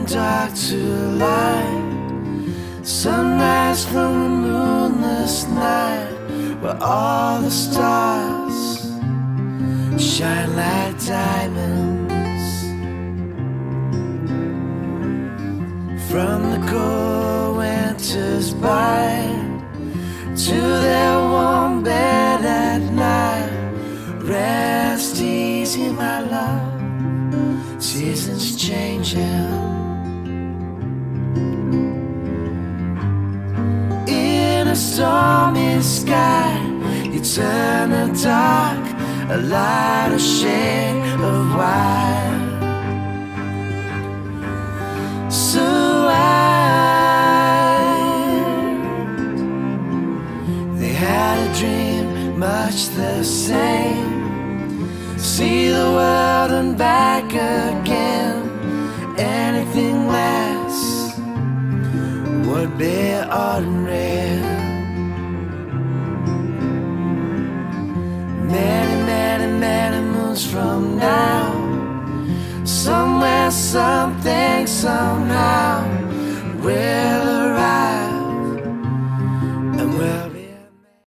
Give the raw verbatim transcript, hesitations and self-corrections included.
dark to light, sunrise from a moonless night, where all the stars shine like diamonds. From the cold winter's bite to their warm bed at night, rest easy, my love, seasons changing. In a stormy sky, you turn the dark, a lighter shade of white. So wide, they had a dream much the same. See the world and back again. Anything less would be ordinary. Many, many, many moons from now, somewhere, something, somehow, we're